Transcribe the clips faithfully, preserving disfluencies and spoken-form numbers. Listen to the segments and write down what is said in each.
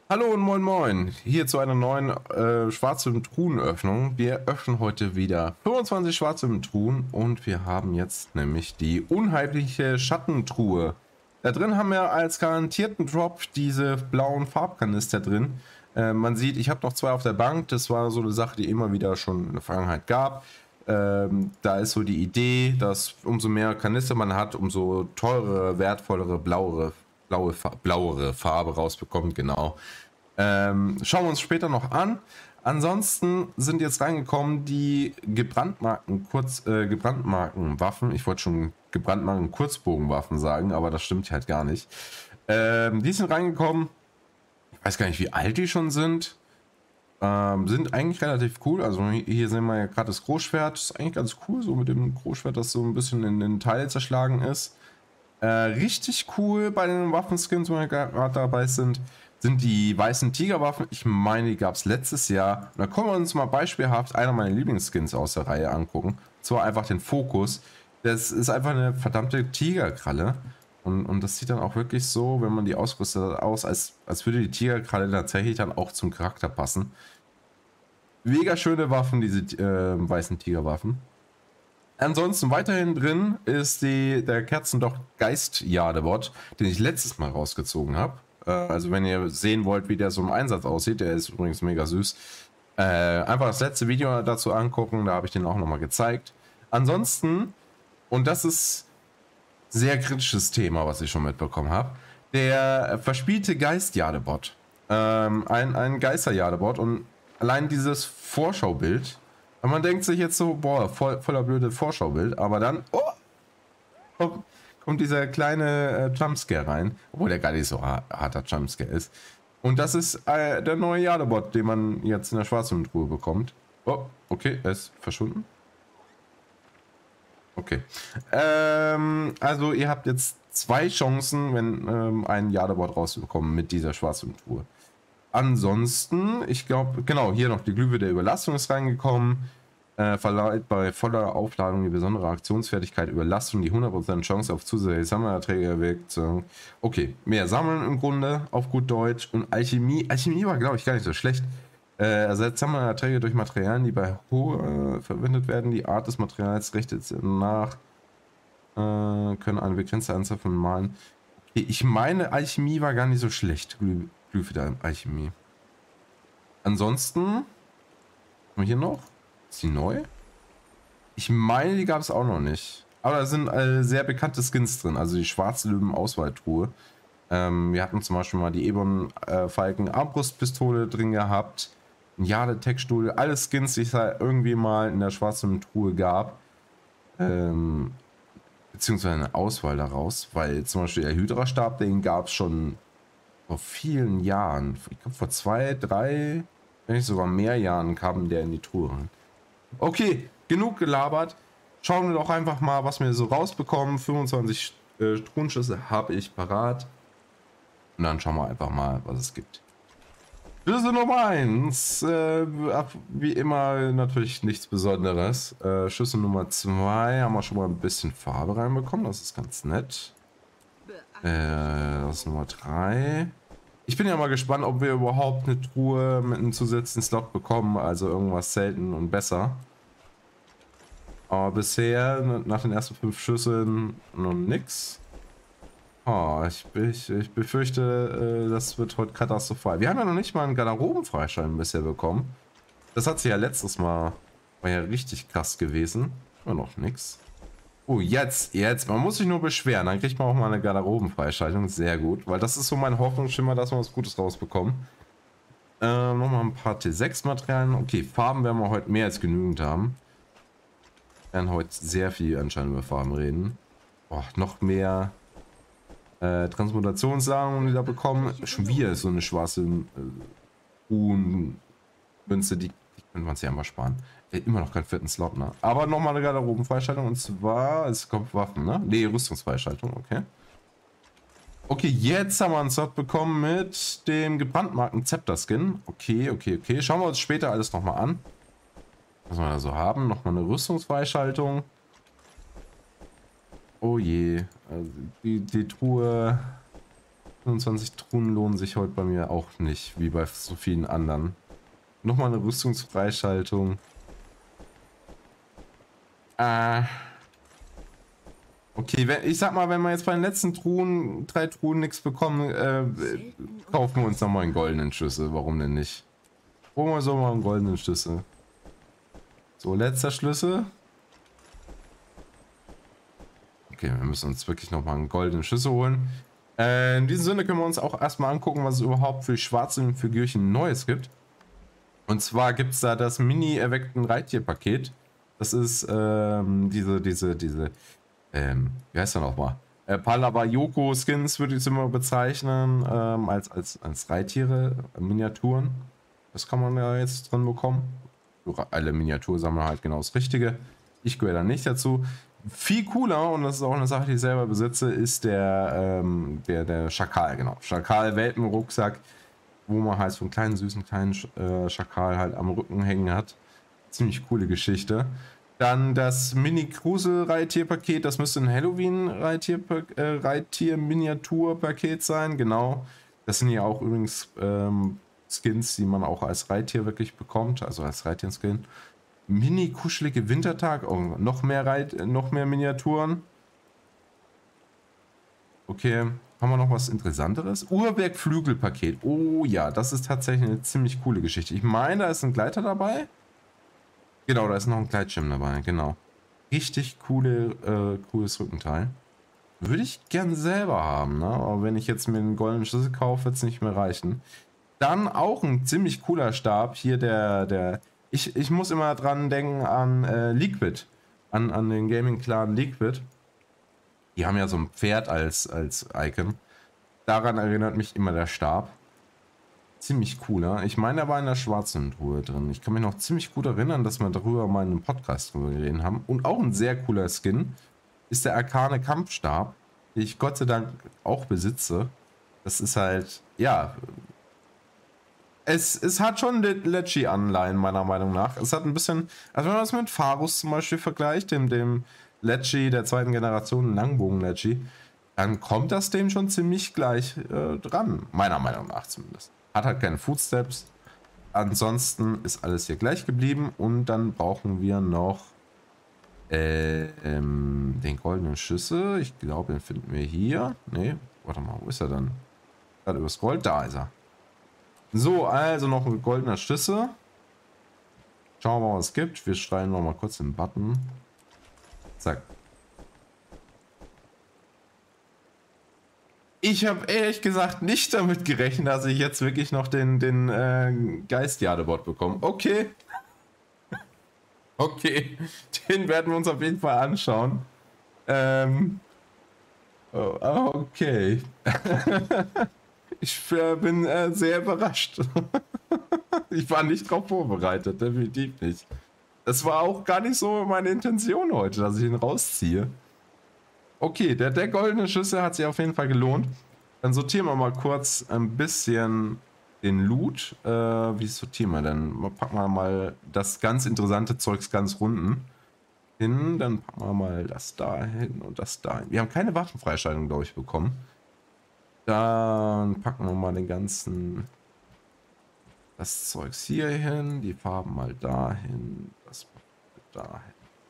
Hallo und moin moin, hier zu einer neuen äh, schwarzen Truhenöffnung. Wir öffnen heute wieder fünfundzwanzig schwarze Truhen und wir haben jetzt nämlich die unheimliche Schattentruhe. Da drin haben wir als garantierten Drop diese blauen Farbkanister drin. Äh, man sieht, ich habe noch zwei auf der Bank, das war so eine Sache, die immer wieder schon in der Vergangenheit gab. Ähm, da ist so die Idee, dass umso mehr Kanister man hat, umso teurere, wertvollere, blauere, blaue, blauere Farbe rausbekommt, genau. Ähm, schauen wir uns später noch an. Ansonsten sind jetzt reingekommen die gebrandmarkten Kurz, äh, gebrandmarkten Waffen. Ich wollte schon gebrandmarkten Kurzbogenwaffen sagen, aber das stimmt halt gar nicht. Ähm, die sind reingekommen. Ich weiß gar nicht, wie alt die schon sind. Ähm, sind eigentlich relativ cool. Also hier sehen wir ja gerade das Großschwert. Das ist eigentlich ganz cool, so mit dem Großschwert, das so ein bisschen in den Teil zerschlagen ist. Äh, richtig cool bei den Waffenskins, wo wir gerade dabei sind, sind die weißen Tigerwaffen. Ich meine, die gab es letztes Jahr. Und da können wir uns mal beispielhaft einer meiner Lieblingsskins aus der Reihe angucken. Und zwar einfach den Fokus. Das ist einfach eine verdammte Tigerkralle. Und, und das sieht dann auch wirklich so, wenn man die ausrüstet, aus, als, als würde die Tigerkralle tatsächlich dann auch zum Charakter passen. Mega schöne Waffen, diese äh, weißen Tigerwaffen. Ansonsten weiterhin drin ist die, der Kerzendocht Geist-Jadebot, den ich letztes Mal rausgezogen habe. Äh, also wenn ihr sehen wollt, wie der so im Einsatz aussieht, der ist übrigens mega süß. Äh, einfach das letzte Video dazu angucken, da habe ich den auch nochmal gezeigt. Ansonsten, und das ist sehr kritisches Thema, was ich schon mitbekommen habe, der verspielte Geist-Jadebot. Ähm, ein, ein Geister-Jadebot und allein dieses Vorschaubild. Und man denkt sich jetzt so, boah, voll, voller blöde Vorschaubild, aber dann, oh, kommt, kommt dieser kleine äh, Jumpscare rein, obwohl der gar nicht so harter Jumpscare ist. Und das ist äh, der neue Jadebot, den man jetzt in der schwarzen Truhe bekommt. Oh, okay, er ist verschwunden. Okay. Ähm, also ihr habt jetzt zwei Chancen, wenn ähm, einen Jadebot rauszubekommen mit dieser schwarzen Truhe. Ansonsten, ich glaube, genau, hier noch die Glühwürde der Überlastung ist reingekommen. Äh, verleiht bei voller Aufladung die besondere Aktionsfertigkeit Überlastung die hundert Prozent Chance auf zusätzliche Sammelerträge erwirkt. Okay, mehr sammeln im Grunde, auf gut Deutsch. Und Alchemie, Alchemie war, glaube ich, gar nicht so schlecht. Äh, ersetzt Sammelerträge durch Materialien, die bei Ho äh, verwendet werden. Die Art des Materials richtet sich nach, äh, können eine begrenzte Anzahl von Malen. Okay, ich meine, Alchemie war gar nicht so schlecht. Glüh Glühwürde der Alchemie. Ansonsten haben wir hier noch. Ist die neu? Ich meine, die gab es auch noch nicht. Aber da sind äh, sehr bekannte Skins drin. Also die Schwarzlöwen-Auswahltruhe. Ähm, wir hatten zum Beispiel mal die Ebon-Falken-Armbrustpistole drin gehabt. Ein Jade-Tech-Stuhl. Alle Skins, die es halt irgendwie mal in der schwarzen Truhe gab. Ähm, beziehungsweise eine Auswahl daraus. Weil zum Beispiel der Hydra-Stab, den gab es schon vor vielen Jahren. Ich glaube vor zwei, drei, wenn nicht sogar mehr Jahren kam der in die Truhe rein. Okay, genug gelabert. Schauen wir doch einfach mal, was wir so rausbekommen. fünfundzwanzig äh, Truhenschüsse habe ich parat. Und dann schauen wir einfach mal, was es gibt. Schlüssel Nummer eins. Äh, wie immer natürlich nichts Besonderes. Äh, Schlüssel Nummer zwei haben wir schon mal ein bisschen Farbe reinbekommen. Das ist ganz nett. Äh, das ist Nummer drei. Ich bin ja mal gespannt, ob wir überhaupt eine Truhe mit einem zusätzlichen Slot bekommen. Also irgendwas selten und besser. Aber bisher, nach den ersten fünf Schüsseln, noch nix. Oh, ich, ich, ich befürchte, äh, das wird heute katastrophal. Wir haben ja noch nicht mal einen Garderobenfreischein bisher bekommen. Das hat sich ja letztes Mal, war ja richtig krass gewesen. Aber noch nix. Oh, jetzt, jetzt. Man muss sich nur beschweren. Dann kriegt man auch mal eine Garderobenfreischaltung. Sehr gut. Weil das ist so mein Hoffnungsschimmer, dass wir was Gutes rausbekommen. Äh, nochmal ein paar T sechs Materialien. Okay, Farben werden wir heute mehr als genügend haben. Wir werden heute sehr viel anscheinend über Farben reden. Boah, noch mehr äh, Transmutationssachen, die da bekommen. Schon wieder so eine schwarze äh, Münze, die, die können wir uns ja immer sparen. Äh, immer noch keinen vierten Slot, ne? Aber nochmal eine Garderobenfreischaltung und zwar, es kommt Waffen, ne? Ne, Rüstungsfreischaltung, okay. Okay, jetzt haben wir einen Slot bekommen mit dem gebrandmarkten Zepter-Skin. Okay, okay, okay. Schauen wir uns später alles nochmal an. Was wir da so haben. Nochmal eine Rüstungsfreischaltung. Oh je. Also die, die Truhe fünfundzwanzig Truhen lohnen sich heute bei mir auch nicht, wie bei so vielen anderen. Nochmal eine Rüstungsfreischaltung. Äh. Okay, wenn, ich sag mal, wenn wir jetzt bei den letzten Truhen, drei Truhen nichts bekommen, äh, kaufen wir uns nochmal einen goldenen Schlüssel. Warum denn nicht? Holen wir so mal einen goldenen Schlüssel. So, letzter Schlüssel. Okay, wir müssen uns wirklich nochmal einen goldenen Schlüssel holen. Äh, in diesem Sinne können wir uns auch erstmal angucken, was es überhaupt für schwarze Figürchen Neues gibt. Und zwar gibt es da das Mini-erweckten Reittier-Paket. Das ist ähm, diese, diese, diese, ähm, wie heißt der nochmal? Äh, Palawa-Yoko-Skins würde ich es immer bezeichnen, ähm, als, als, als Reittiere, Miniaturen. Das kann man ja jetzt drin bekommen. Alle Miniatursammler halt genau das Richtige. Ich gehöre da nicht dazu. Viel cooler, und das ist auch eine Sache, die ich selber besitze, ist der, ähm, der, der Schakal, genau. Schakal-Welpenrucksack, wo man halt so einen kleinen, süßen, kleinen äh, Schakal halt am Rücken hängen hat. Ziemlich coole Geschichte. Dann das Mini-Kruse-Reittier-Paket, das müsste ein Halloween-Reittier-Miniatur-Paket sein, genau. Das sind ja auch übrigens ähm, Skins, die man auch als Reittier wirklich bekommt, also als Reittier-Skin. Mini kuschelige Wintertag, oh, noch mehr Reit, noch mehr Miniaturen. Okay, haben wir noch was Interessanteres? Uhrwerk Flügelpaket. Oh ja, das ist tatsächlich eine ziemlich coole Geschichte. Ich meine, da ist ein Gleiter dabei. Genau, da ist noch ein Gleitschirm dabei, genau. Richtig coole, äh, cooles Rückenteil. Würde ich gern selber haben, ne? Aber wenn ich jetzt mir einen goldenen Schlüssel kaufe, wird es nicht mehr reichen. Dann auch ein ziemlich cooler Stab. Hier der, der, ich, ich muss immer dran denken an äh, Liquid. An, an den Gaming-Clan Liquid. Die haben ja so ein Pferd als, als Icon. Daran erinnert mich immer der Stab. Ziemlich cooler. Ich meine, er war in der schwarzen Truhe drin. Ich kann mich noch ziemlich gut erinnern, dass wir darüber mal in einem Podcast drüber geredet haben. Und auch ein sehr cooler Skin ist der Arkane Kampfstab, den ich Gott sei Dank auch besitze. Das ist halt, ja... Es, es hat schon Lecce-Anleihen, meiner Meinung nach. Es hat ein bisschen, also wenn man das mit Farus zum Beispiel vergleicht, dem, dem Lecce der zweiten Generation, Langbogen-Lecce, dann kommt das dem schon ziemlich gleich äh, dran. Meiner Meinung nach zumindest. Hat halt keine Footsteps. Ansonsten ist alles hier gleich geblieben. Und dann brauchen wir noch äh, ähm, den goldenen Schlüssel. Ich glaube, den finden wir hier. Ne, warte mal, wo ist er dann? Gerade übers Gold, da ist er. So, also noch ein goldener Schlüssel. Schauen wir mal, was es gibt. Wir schreiben noch mal kurz den Button. Zack. Ich habe ehrlich gesagt nicht damit gerechnet, dass ich jetzt wirklich noch den, den äh, Geist-Jadebot bekomme. Okay. Okay. Den werden wir uns auf jeden Fall anschauen. Ähm. Oh, okay. Ich äh, bin äh, sehr überrascht. Ich war nicht darauf vorbereitet, definitiv nicht. Das war auch gar nicht so meine Intention heute, dass ich ihn rausziehe. Okay, der, der goldene Schlüssel hat sich auf jeden Fall gelohnt. Dann sortieren wir mal kurz ein bisschen den Loot. Äh, wie sortieren wir denn? Packen wir mal das ganz interessante Zeugs ganz unten hin. Dann packen wir mal das da hin und das da hin. Wir haben keine Waffenfreischaltung, glaube ich, bekommen. Dann packen wir mal den ganzen das Zeugs hier hin, die Farben mal dahin, das dahin.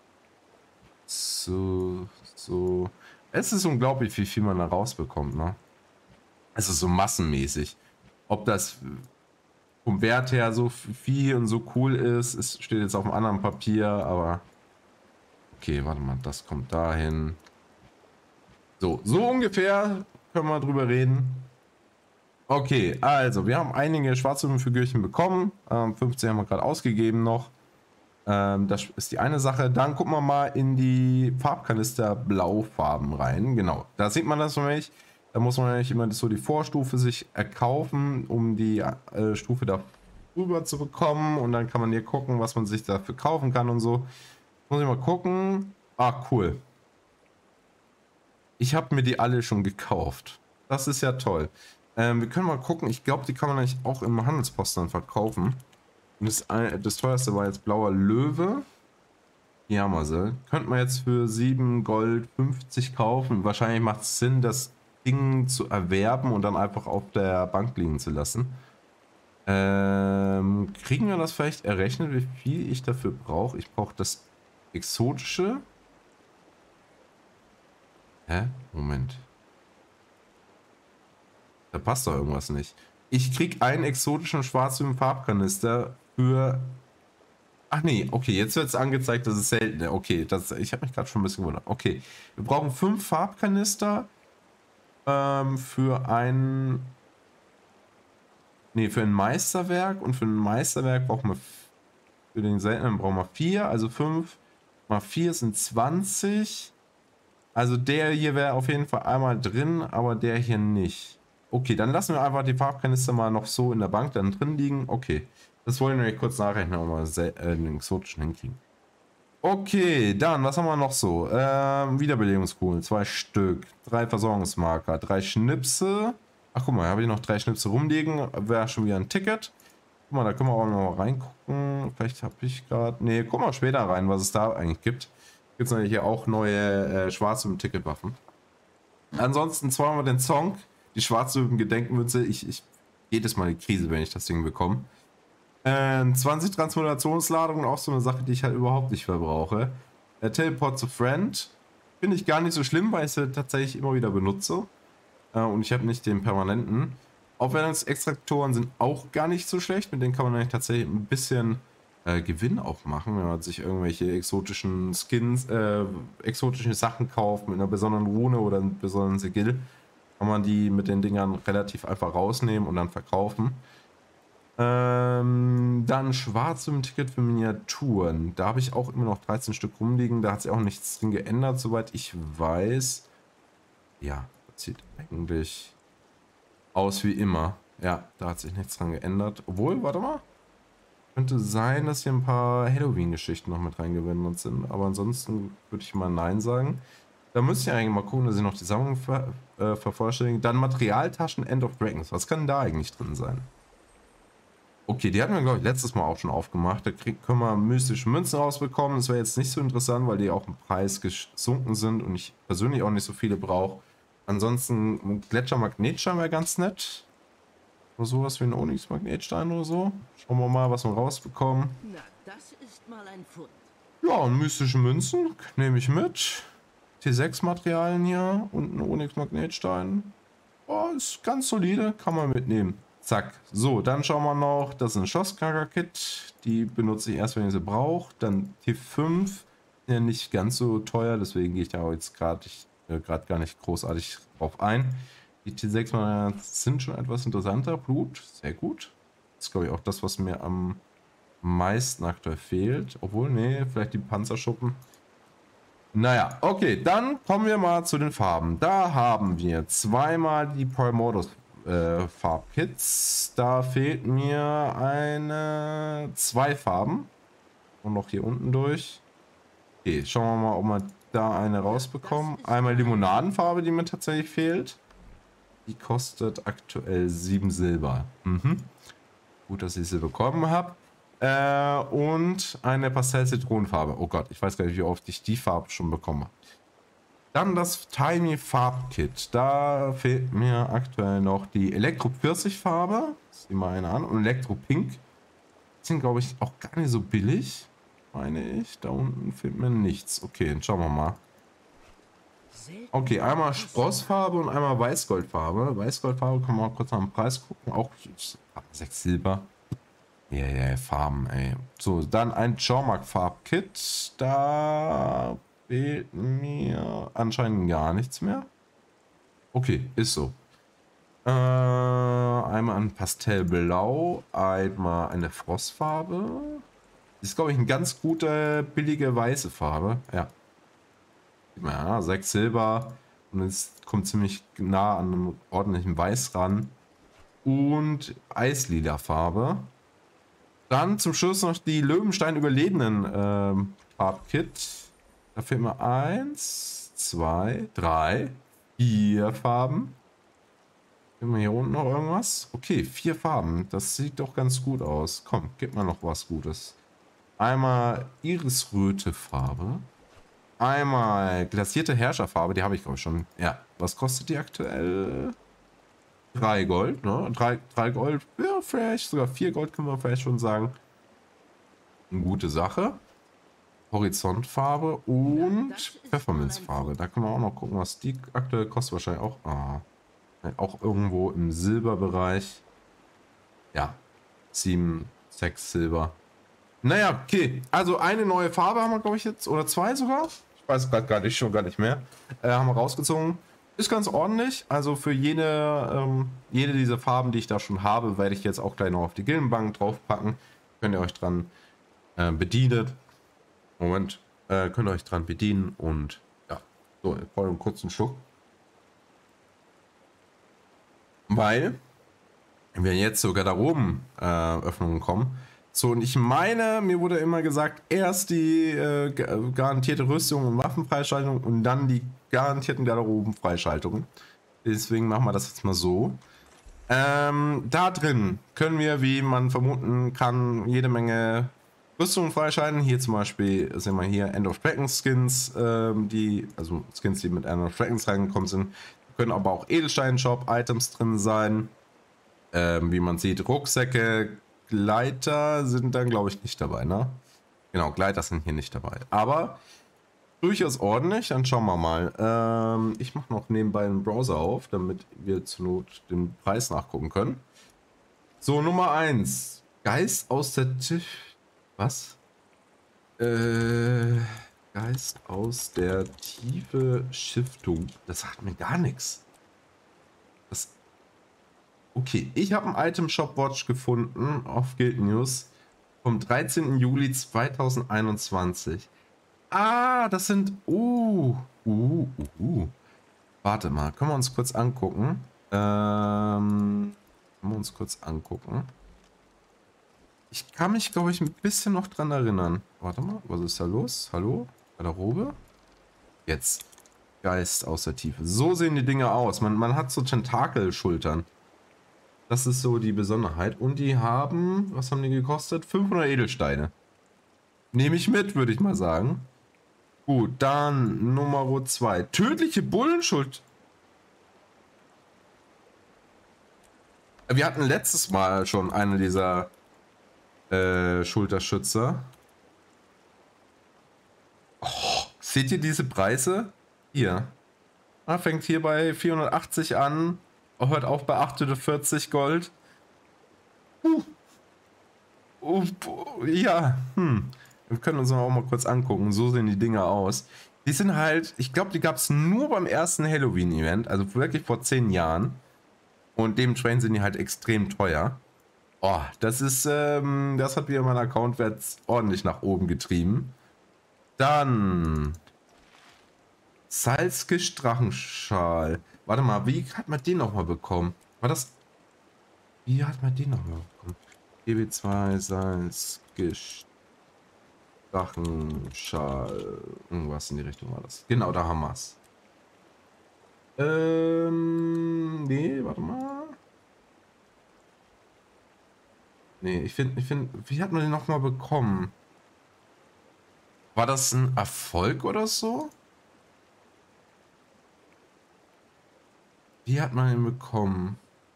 So, so. Es ist unglaublich, wie viel man da rausbekommt, ne? Es ist so massenmäßig. Ob das vom Wert her so viel und so cool ist, es steht jetzt auf einem anderen Papier, aber okay, warte mal, das kommt dahin. So, so ungefähr können wir drüber reden. Okay, also wir haben einige Schwarzfigürchen bekommen. Ähm, fünfzehn haben wir gerade ausgegeben noch. Ähm, das ist die eine Sache. Dann gucken wir mal in die Farbkanister Blaufarben rein. Genau, da sieht man das nämlich. Da muss man nämlich immer so die Vorstufe sich erkaufen, um die äh, Stufe da rüber zu bekommen. Und dann kann man hier gucken, was man sich dafür kaufen kann und so. Muss ich mal gucken. Ah, cool. Ich habe mir die alle schon gekauft. Das ist ja toll. Ähm, wir können mal gucken. Ich glaube, die kann man eigentlich auch im Handelspost dann verkaufen. Und das, das teuerste war jetzt blauer Löwe. Hier haben wir sie. Könnte man jetzt für sieben Gold fünfzig kaufen. Wahrscheinlich macht es Sinn, das Ding zu erwerben und dann einfach auf der Bank liegen zu lassen. Ähm, kriegen wir das vielleicht errechnet, wie viel ich dafür brauche? Ich brauche das Exotische. Hä? Moment. Da passt doch irgendwas nicht. Ich krieg einen exotischen schwarzen Farbkanister für... Ach nee, okay, jetzt wird es angezeigt, das ist selten. Okay, das, ich habe mich gerade schon ein bisschen gewundert. Okay, wir brauchen fünf Farbkanister ähm, für ein... Nee, für ein Meisterwerk. Und für ein Meisterwerk brauchen wir... Für den seltenen brauchen wir vier, also fünf mal vier sind zwanzig. Also der hier wäre auf jeden Fall einmal drin, aber der hier nicht. Okay, dann lassen wir einfach die Farbkanister mal noch so in der Bank dann drin liegen. Okay, das wollen wir kurz nachrechnen, ob wir äh, den exotischen hinkriegen. Okay, dann, was haben wir noch so? Ähm, Wiederbelebungskugeln, zwei Stück. Drei Versorgungsmarker, drei Schnipse. Ach, guck mal, habe ich noch drei Schnipse rumliegen. Wäre schon wieder ein Ticket. Guck mal, da können wir auch noch mal reingucken. Vielleicht habe ich gerade... Ne, guck mal später rein, was es da eigentlich gibt. Gibt es natürlich hier auch neue äh, schwarze Ticketwaffen. Ansonsten zweimal den Song. Die schwarze Gedenkmünze. Ich, ich jedes Mal die Krise, wenn ich das Ding bekomme. Äh, zwanzig Transmutationsladungen, auch so eine Sache, die ich halt überhaupt nicht verbrauche. Äh, Teleport to Friend. Finde ich gar nicht so schlimm, weil ich sie tatsächlich immer wieder benutze. Äh, und ich habe nicht den permanenten. Aufwertungsextraktoren sind auch gar nicht so schlecht. Mit denen kann man eigentlich tatsächlich ein bisschen äh, Gewinn auch machen, wenn man sich irgendwelche exotischen Skins, äh, exotische Sachen kauft mit einer besonderen Rune oder einem besonderen Sigill. Kann man die mit den Dingern relativ einfach rausnehmen und dann verkaufen. Ähm, dann schwarzem Ticket für Miniaturen. Da habe ich auch immer noch dreizehn Stück rumliegen. Da hat sich auch nichts drin geändert, soweit ich weiß. Ja, das sieht eigentlich aus wie immer. Ja, da hat sich nichts dran geändert. Obwohl, warte mal. Könnte sein, dass hier ein paar Halloween-Geschichten noch mit reingewendet sind. Aber ansonsten würde ich mal Nein sagen. Da müsste ich eigentlich mal gucken, dass ich noch die Sammlung ver äh, vervollständige. Dann Materialtaschen End of Dragons. Was kann da eigentlich drin sein? Okay, die hatten wir, glaube ich, letztes Mal auch schon aufgemacht. Da krieg, können wir mystische Münzen rausbekommen. Das wäre jetzt nicht so interessant, weil die auch im Preis gesunken sind und ich persönlich auch nicht so viele brauche. Ansonsten ein Gletschermagnetstein wäre ganz nett. Oder sowas wie ein Onyx-Magnetstein oder so. Schauen wir mal, was wir rausbekommen. Na, das ist mal ein Fund. Ja, und mystische Münzen nehme ich mit. T sechs Materialien hier und ein Onyx-Magnetstein. Oh, ist ganz solide, kann man mitnehmen. Zack. So, dann schauen wir noch, das ist ein Schosskager-Kit. Die benutze ich erst, wenn ich sie brauche. Dann T fünf, ja nicht ganz so teuer, deswegen gehe ich da jetzt gerade äh, gar nicht großartig drauf ein. Die T sechs sind schon etwas interessanter. Blut, sehr gut. Das ist, glaube ich, auch das, was mir am meisten aktuell fehlt. Obwohl, nee, vielleicht die Panzerschuppen. Naja, okay, dann kommen wir mal zu den Farben. Da haben wir zweimal die Primordus äh, Farbkits. Da fehlt mir eine, zwei Farben. Und noch hier unten durch. Okay, schauen wir mal, ob wir da eine rausbekommen. Einmal Limonadenfarbe, die mir tatsächlich fehlt. Die kostet aktuell sieben Silber. Mhm. Gut, dass ich sie bekommen habe. Äh, und eine Pastell-Zitronenfarbe. Oh Gott, ich weiß gar nicht, wie oft ich die Farbe schon bekommen habe. Dann das Tiny Farbkit. Da fehlt mir aktuell noch die Elektro-Pfirsich-Farbe. Sieh mal eine an. Und Elektro-Pink. Die sind, glaube ich, auch gar nicht so billig. Meine ich. Da unten fehlt mir nichts. Okay, dann schauen wir mal. Okay, einmal Sprossfarbe und einmal Weißgoldfarbe. Weißgoldfarbe kann man mal kurz nach dem Preis gucken. Auch sechs Silber. Ja, yeah, ja, Farben, ey. So, dann ein Jormak-Farbkit. Da fehlt mir anscheinend gar nichts mehr. Okay, ist so. Äh, einmal ein Pastellblau, einmal eine Frostfarbe. Ist, glaube ich, eine ganz gute, billige weiße Farbe. Ja. Ja, sechs Silber. Und es kommt ziemlich nah an einem ordentlichen Weiß ran. Und Eislila Farbe. Dann zum Schluss noch die Löwenstein-Überlebenden ähm, Farbkit. Da fehlt mir eins, zwei, drei, vier Farben. Haben wir hier unten noch irgendwas? Okay, vier Farben. Das sieht doch ganz gut aus. Komm, gib mal noch was Gutes. Einmal Irisröte Farbe. einmal glasierte Herrscherfarbe, die habe ich glaube ich schon. Ja, was kostet die aktuell? Drei Gold, ne? Drei, drei Gold, ja, vielleicht sogar vier Gold können wir vielleicht schon sagen. Eine gute Sache. Horizontfarbe und Pfefferminzfarbe. Da können wir auch noch gucken, was die aktuell kostet. Wahrscheinlich auch, ah, auch irgendwo im Silberbereich. Ja, sieben, sechs Silber. Naja, okay. Also eine neue Farbe haben wir, glaube ich, jetzt. Oder zwei sogar. Ich weiß gerade gar nicht, schon gar nicht mehr. Äh, haben wir rausgezogen. Ist ganz ordentlich. Also für jede, ähm, jede dieser Farben, die ich da schon habe, werde ich jetzt auch gleich noch auf die Gildenbank draufpacken. Könnt ihr euch dran äh, bedienen. Moment. Äh, könnt ihr euch dran bedienen. Und ja, so, ich brauche einen kurzen Schluck. Weil wir jetzt sogar da oben äh, Öffnungen kommen. So, und ich meine, mir wurde immer gesagt, erst die äh, garantierte Rüstung und Waffenfreischaltung und dann die garantierten Garderobenfreischaltungen. Deswegen machen wir das jetzt mal so. Ähm, da drin können wir, wie man vermuten kann, jede Menge Rüstungen freischalten. Hier zum Beispiel sehen wir hier End of Dragons Skins, ähm, die, also Skins, die mit End of Dragons reingekommen sind. Können aber auch Edelstein-Shop-Items drin sein. Ähm, wie man sieht, Rucksäcke, Gleiter sind dann, glaube ich, nicht dabei, ne? Genau, Gleiter sind hier nicht dabei. Aber durchaus ordentlich. Dann schauen wir mal. Ähm, ich mache noch nebenbei einen Browser auf, damit wir zur Not den Preis nachgucken können. So, Nummer eins. Geist aus der Tief... Was? Äh, Geist aus der Tiefe Shiftung. Das sagt mir gar nichts. Das... Okay, ich habe einen Item Shop Watch gefunden auf Guild News vom dreizehnten Juli zweitausendeinundzwanzig. Ah, das sind... Uh, uh, uh, uh. Warte mal, können wir uns kurz angucken. Ähm, können wir uns kurz angucken. Ich kann mich, glaube ich, ein bisschen noch dran erinnern. Warte mal, was ist da los? Hallo? Garderobe? Jetzt. Geist aus der Tiefe. So sehen die Dinge aus. Man, man hat so Tentakelschultern. Das ist so die Besonderheit. Und die haben, was haben die gekostet? fünfhundert Edelsteine. Nehme ich mit, würde ich mal sagen. Gut, dann Nummer zwei. Tödliche Bullenschuld. Wir hatten letztes Mal schon eine dieser äh, Schulterschützer. Oh, seht ihr diese Preise? Hier. Ah, fängt hier bei vierhundertachtzig an. Hört auf bei achthundertvierzig Gold. Uh. Uh, ja, hm. Wir können uns auch mal kurz angucken. So sehen die Dinger aus. Die sind halt, ich glaube, die gab es nur beim ersten Halloween-Event, also wirklich vor zehn Jahren. Und dementsprechend sind die halt extrem teuer. Oh, das ist, ähm, das hat wieder meinen Accountwert ordentlich nach oben getrieben. Dann Salzgisch Drachenschal. Warte mal, wie hat man den nochmal bekommen? War das... Wie hat man den nochmal bekommen? G B zwei Salzgisch Drachenschal. Irgendwas in die Richtung war das. Genau, da haben wir es. Ähm... Nee, warte mal. Nee, ich finde, ich finde... Wie hat man den nochmal bekommen? War das ein Erfolg oder so? Wie hat man ihn bekommen?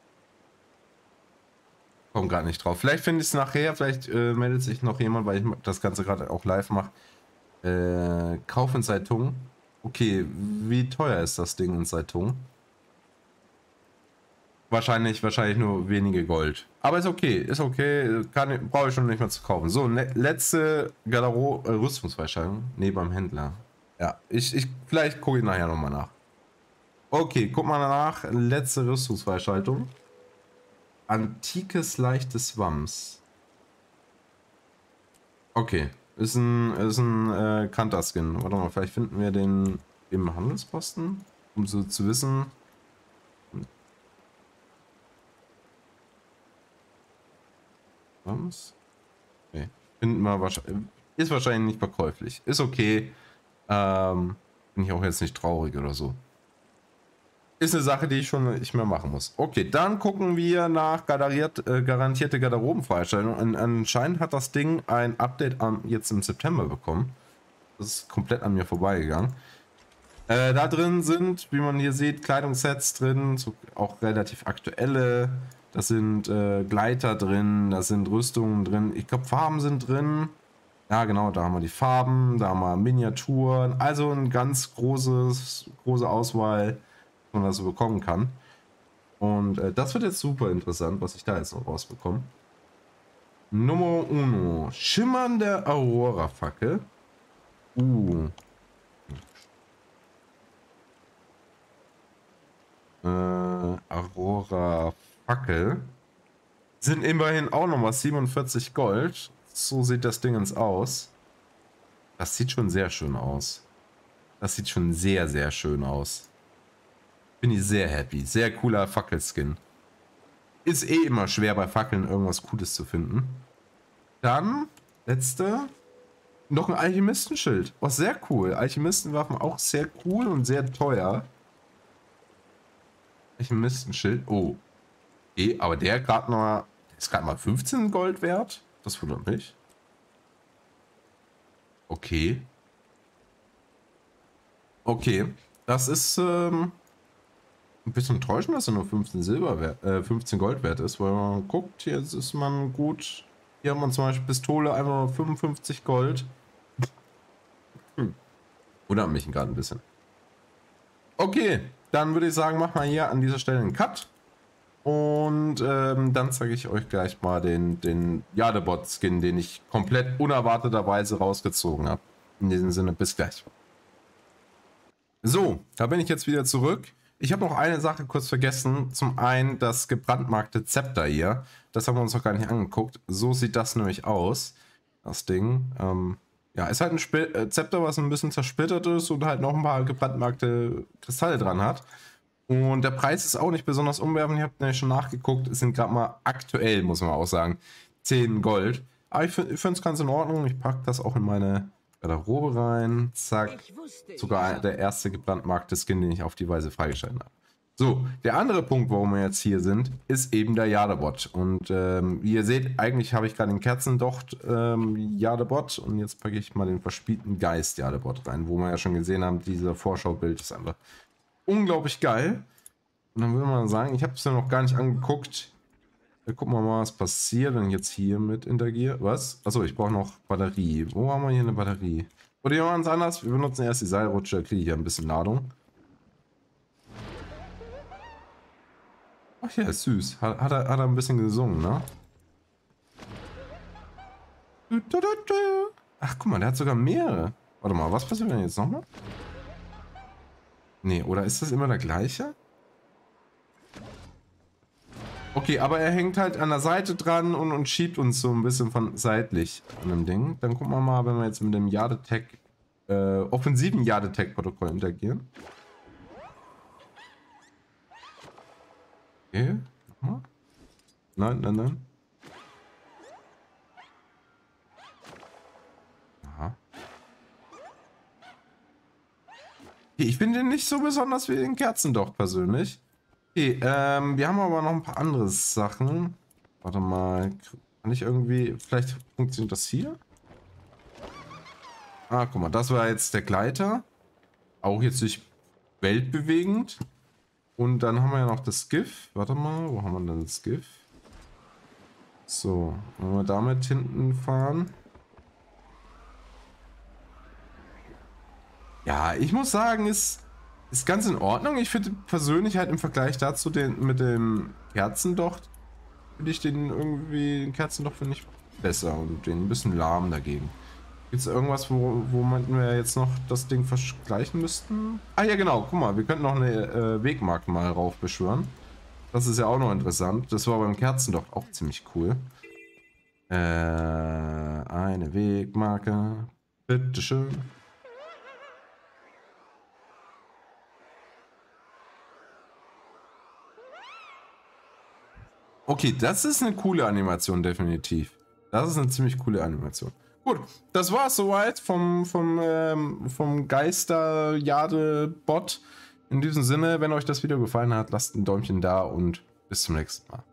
Komm gerade nicht drauf. Vielleicht finde ich es nachher. Vielleicht äh, meldet sich noch jemand, weil ich das Ganze gerade auch live mache. Äh, Kauf in Zeitung. Okay, wie teuer ist das Ding in Zeitung? Wahrscheinlich, wahrscheinlich nur wenige Gold. Aber ist okay, ist okay. Kann, brauche ich schon nicht mehr zu kaufen. So, ne, letzte Garderobe, äh, Rüstungsfreischaltung. Nee, beim Händler. Ja, ich, ich vielleicht gucke ich nachher nochmal nach. Okay, guck mal nach. Letzte Rüstungsfreischaltung. Antikes leichtes Wams. Okay, ist ein, ist ein äh, Kanter-Skin. Warte mal, vielleicht finden wir den im Handelsposten, um so zu wissen. Wams? Okay, finden wir wahrscheinlich. Ist wahrscheinlich nicht verkäuflich. Ist okay. Ähm, bin ich auch jetzt nicht traurig oder so. Ist eine Sache, die ich schon nicht mehr machen muss. Okay, dann gucken wir nach garantiert, äh, garantierte Garderobenfreistellung. Und anscheinend hat das Ding ein Update am, jetzt im September bekommen. Das ist komplett an mir vorbeigegangen. Äh, da drin sind, wie man hier sieht, Kleidungssets drin, so auch relativ aktuelle. Da sind äh, Gleiter drin, da sind Rüstungen drin. Ich glaube, Farben sind drin. Ja, genau, da haben wir die Farben, da haben wir Miniaturen. Also ein ganz großes, große Auswahl, was man da so bekommen kann. Und äh, das wird jetzt super interessant, was ich da jetzt noch rausbekomme. Nummer uno. Schimmernde Aurora-Fackel. Uh. Äh, Aurora-Fackel. Sind immerhin auch nochmal siebenundvierzig Gold. So sieht das Dingens aus. Das sieht schon sehr schön aus. Das sieht schon sehr, sehr schön aus. Bin ich sehr happy. Sehr cooler Fackelskin. Ist eh immer schwer bei Fackeln irgendwas Cooles zu finden. Dann, letzte. Noch ein Alchemistenschild. Oh, sehr cool. Alchemistenwaffen auch sehr cool und sehr teuer. Alchemistenschild. Oh. Okay, aber der gerade mal. Ist gerade mal fünfzehn Gold wert. Das wundert mich. Okay. Okay. Das ist ähm, ein bisschen enttäuschend, dass er nur fünfzehn Silber wert, äh, fünfzehn Gold wert ist, weil man guckt, jetzt ist man gut. Hier haben wir zum Beispiel Pistole, einfach nur fünfundfünfzig Gold. Hm. Wundert mich gerade ein bisschen. Okay, dann würde ich sagen, machen wir hier an dieser Stelle einen Cut. Und ähm, dann zeige ich euch gleich mal den, den Jadebot-Skin, den ich komplett unerwarteterweise rausgezogen habe. In diesem Sinne, bis gleich. So, da bin ich jetzt wieder zurück. Ich habe noch eine Sache kurz vergessen. Zum einen das gebrandmarkte Zepter hier. Das haben wir uns noch gar nicht angeguckt. So sieht das nämlich aus. Das Ding. Ähm, ja, ist halt ein Sp äh, Zepter, was ein bisschen zersplittert ist und halt noch ein paar gebrandmarkte Kristalle dran hat. Und der Preis ist auch nicht besonders umwerfend. Ich habe nämlich schon nachgeguckt. Es sind gerade mal aktuell, muss man auch sagen, zehn Gold. Aber ich finde es ganz in Ordnung. Ich packe das auch in meine Garderobe rein. Zack. Sogar der erste gebrandmarkte Skin, den ich auf die Weise freigeschaltet habe. So, der andere Punkt, warum wir jetzt hier sind, ist eben der Jadebot. Und ähm, wie ihr seht, eigentlich habe ich gerade den Kerzendocht ähm, Jadebot. Und jetzt packe ich mal den verspielten Geist Jadebot rein, wo wir ja schon gesehen haben, dieser Vorschaubild ist einfach unglaublich geil. Und dann würde man sagen, ich habe es ja noch gar nicht angeguckt. Ja, gucken wir mal, was passiert, wenn ich jetzt hier mit interagiere. Was? Achso, ich brauche noch Batterie. Wo haben wir hier eine Batterie? Oder wir machen es anders. Wir benutzen erst die Seilrutsche, kriege ich ja ein bisschen Ladung. Ach ja, ist süß. Hat, hat, er, hat er ein bisschen gesungen, ne? Ach, guck mal, der hat sogar mehrere. Warte mal, was passiert denn jetzt nochmal? Nee, oder ist das immer der gleiche? Okay, aber er hängt halt an der Seite dran und, und schiebt uns so ein bisschen von seitlich an dem Ding. Dann gucken wir mal, wenn wir jetzt mit dem Jadetech, äh, offensiven Jadetech-Protokoll interagieren. Okay, nochmal. Nein, nein, nein. Aha. Okay, ich finde den nicht so besonders wie den Kerzendocht persönlich. Okay, ähm, wir haben aber noch ein paar andere Sachen. Warte mal, kann ich irgendwie, vielleicht funktioniert das hier? Ah, guck mal, das war jetzt der Gleiter. Auch jetzt nicht weltbewegend. Und dann haben wir ja noch das GIF. Warte mal, wo haben wir denn das GIF? So, wenn wir damit hinten fahren. Ja, ich muss sagen, ist... Ist ganz in Ordnung. Ich finde persönlich halt im Vergleich dazu den mit dem Kerzendocht, finde ich den irgendwie, den Kerzendocht finde ich besser und den ein bisschen lahm dagegen. Gibt es irgendwas, wo, wo wir jetzt noch das Ding vergleichen müssten? Ah ja, genau. Guck mal, wir könnten noch eine äh, Wegmarke mal raufbeschwören. Das ist ja auch noch interessant. Das war beim Kerzendocht auch ziemlich cool. Äh, eine Wegmarke. Bitteschön. Okay, das ist eine coole Animation, definitiv. Das ist eine ziemlich coole Animation. Gut, das war's soweit vom, vom, ähm, vom Geister-Jade-Bot. In diesem Sinne, wenn euch das Video gefallen hat, lasst ein Däumchen da und bis zum nächsten Mal.